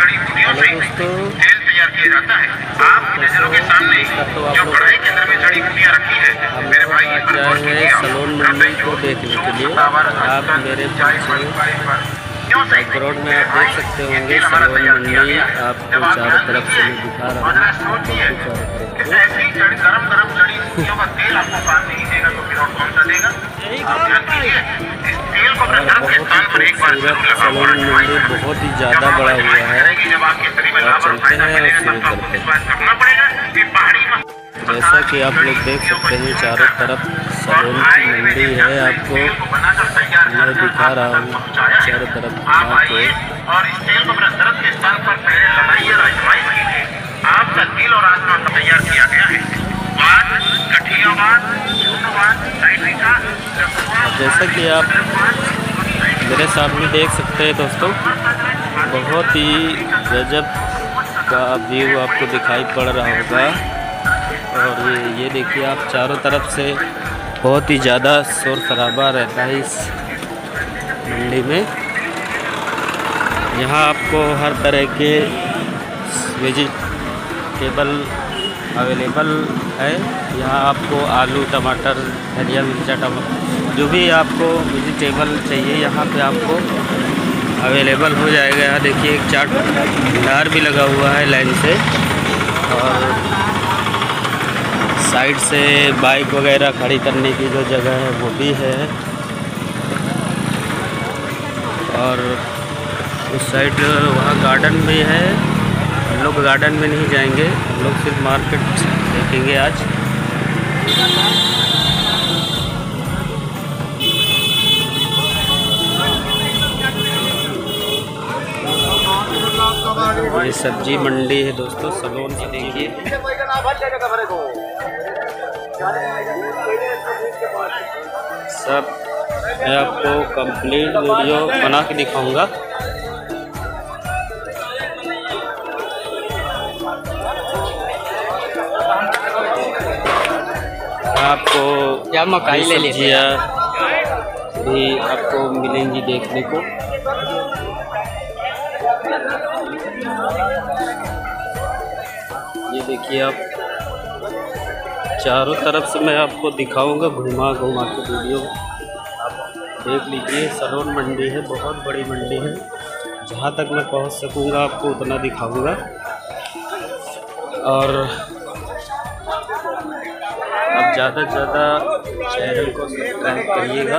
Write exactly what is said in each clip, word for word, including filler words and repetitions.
जड़ी बूटियों से तेल तैयार किया जाता है। आप नजरों के सामने जो कढ़ाई के अंदर में जड़ी बूटियां रखी है मेरे भाई, सलोन मंडी को देखने के लिए आप मेरे बैकग्राउंड में आप देख सकते होंगे सलोन मंडी आपको चारों तरफ से मैं दिखा रहा हूँ। गरम गरम जड़ी बूटियों का तेल आपको साथ नहीं देगा तो फिर और कौन सा देगा? आप ध्यान दीजिए, इस तेल को अपने गर्म के स्थान पर एक बार जरूर लगाओ। सलोन मंडी बहुत ही ज़्यादा बड़ा हुआ है। जब आपके शरीर में लाभ और फायदा मिलेगा तब तो आपको विश्वास करना पड़ेगा कि पहाड़ी में जैसा कि आप लोग देख सकते हैं चारों तरफ सलोन की मंडी है। आपको मैं दिखा रहा हूँ चारों तरफ आपको। और इस तेल को अपने दर्द के स्थान पर पहले लगाइए और आजमाइश कीजिए। आपका दिल और आत्मा का तैयार किया गया है। जैसा कि आप मेरे सामने देख सकते हैं दोस्तों, बहुत ही गजब का व्यू आपको दिखाई पड़ रहा होगा। और ये ये देखिए आप चारों तरफ से बहुत ही ज़्यादा शोर शराबा रहता है इस मंडी में। यहाँ आपको हर तरह के वेजिटेबल अवेलेबल है। यहाँ आपको आलू, टमाटर, धनिया, मिर्चा, टमाटर जो भी आपको वेजिटेबल चाहिए यहाँ पे आपको अवेलेबल हो जाएगा। यहाँ देखिए एक चाट भंडार भी लगा हुआ है लाइन से, और साइड से बाइक वगैरह खड़ी करने की जो जगह है वो भी है। और उस साइड वहाँ गार्डन भी है। हम लोग गार्डन में नहीं जाएंगे, हम लोग सिर्फ मार्केट देखेंगे आज। ये सब्जी मंडी है दोस्तों, सलोन से देखिए। सब मैं आपको कंप्लीट वीडियो बना के दिखाऊंगा। आपको क्या मकाई ले लीजिए भी आपको मिलेंगी देखने को। ये देखिए आप चारों तरफ से मैं आपको दिखाऊंगा, घुमा घुमा के वीडियो आप देख लीजिए। सलोन मंडी है, बहुत बड़ी मंडी है। जहाँ तक मैं पहुँच सकूँगा आपको उतना दिखाऊंगा। और आप ज़्यादा से ज़्यादा चैनल को सब्सक्राइब करिएगा।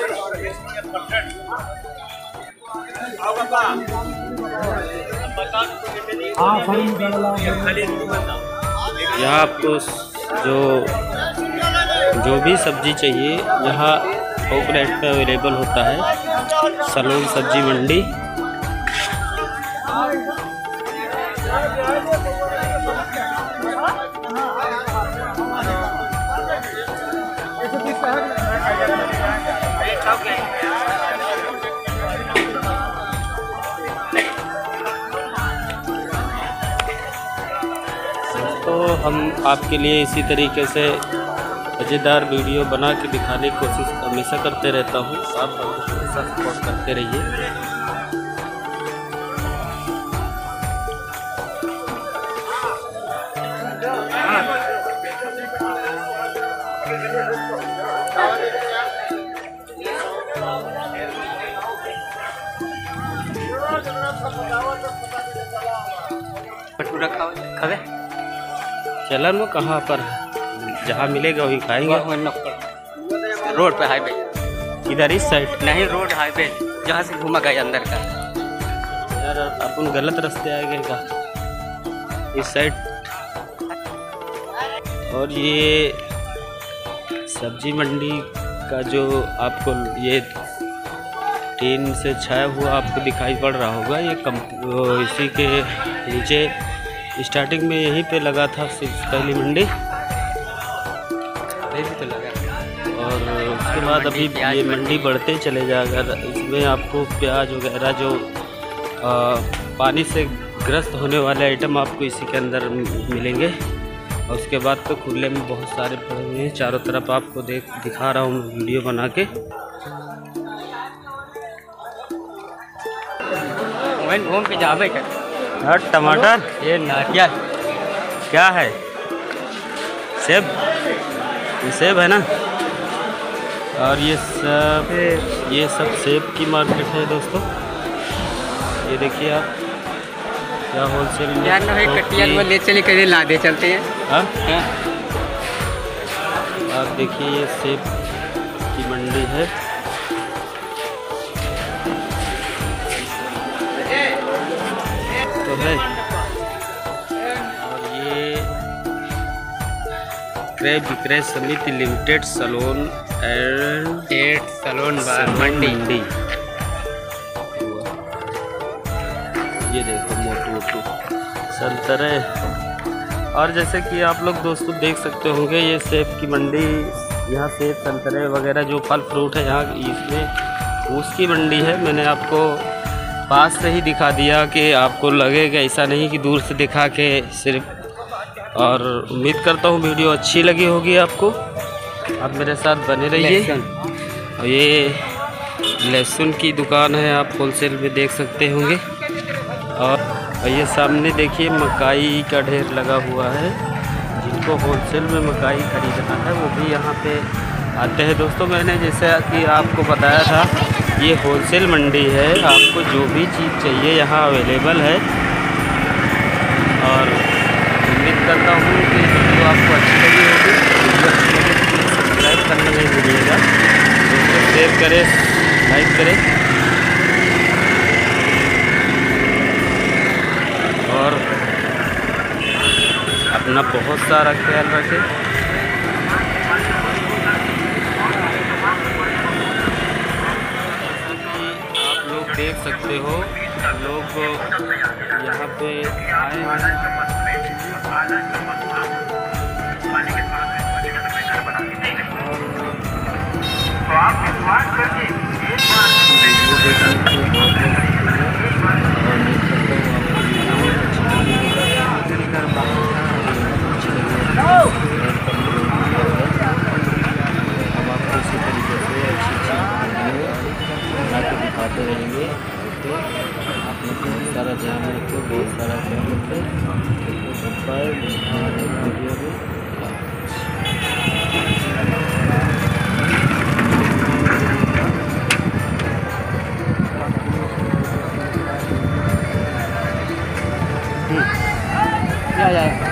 यहाँ आपको जो जो भी सब्जी चाहिए यहाँ थोक रेट पे अवेलेबल होता है सलोन सब्जी मंडी। तो हम आपके लिए इसी तरीके से मज़ेदार वीडियो बना के दिखाने की कोशिश हमेशा करते रहता हूँ। आप हमेशा सपोर्ट करते रहिए। खावे चलन वो कहाँ पर जहाँ मिलेगा वही खाएंगे। रोड पे हाईवे इधर इस साइड नहीं, रोड हाईवे जहाँ से घूमा गया अंदर का। यार अपन गलत रास्ते आ गए का इस साइड। और ये सब्जी मंडी का जो आपको ये टीन से छाया हुआ आपको दिखाई पड़ रहा होगा, ये कम इसी के नीचे स्टार्टिंग में यहीं पे लगा था सिर्फ पहली मंडी, अभी भी तो लगा। और उसके बाद अभी ये मंडी बढ़ते चले जाएगा। इसमें आपको प्याज वगैरह जो आ, पानी से ग्रस्त होने वाले आइटम आपको इसी के अंदर मिलेंगे। और उसके बाद तो खुले में बहुत सारे पड़े हुए हैं चारों तरफ, आपको देख दिखा रहा हूँ वीडियो बना के। घूम के जावे कर और टमाटर ये नारियल। क्या है? सेब, ये सेब है ना। और ये सब ये सब सेब की मार्केट है दोस्तों। ये देखिए आप, क्या होलसेल में यार ना भाई कटिया में ले चले कहीं लादे चलते हैं। हाँ हाँ। आप देखिए ये सेब की मंडी है। तो है और ये क्रय विक्रय समिति limited Salon and at Salon बार मंडी। मंडी। ये देखो मोटू मोटू संतरे। और जैसे कि आप लोग दोस्तों देख सकते होंगे, ये सेब की मंडी, यहाँ सेब संतरे वगैरह जो फल फ्रूट है यहाँ इसमें उसकी मंडी है। मैंने आपको पास से ही दिखा दिया कि आपको लगेगा ऐसा नहीं कि दूर से दिखा के सिर्फ। और उम्मीद करता हूँ वीडियो अच्छी लगी होगी आपको। आप मेरे साथ बने रहिए। और ये लहसुन की दुकान है, आप होलसेल में देख सकते होंगे। और ये सामने देखिए मकाई का ढेर लगा हुआ है। जिनको होलसेल में मकाई खरीदना है वो भी यहाँ पे आते हैं दोस्तों। मैंने जैसा कि आपको बताया था, ये होलसेल मंडी है। आपको जो भी चीज़ चाहिए यहाँ अवेलेबल है। और उम्मीद करता हूँ कि वीडियो आपको अच्छी लगी होगी। वीडियो अच्छी लगे तो प्लीज़ सब्सक्राइब करना नहीं भूलिएगा। दोस्तों शेयर करें, लाइक करें और अपना बहुत सारा ख्याल रखें। आप लोग देख सकते हो, लोग यहाँ पे आए हैं। तो आप विश्वास करके एक हम आपको इसी तरीके से अच्छी अच्छी आपको दिखाते रहेंगे। तो आप लोग बहुत सारा ध्यान रखो, बहुत सारा ध्यान रखें। वीडियो में क्या जाए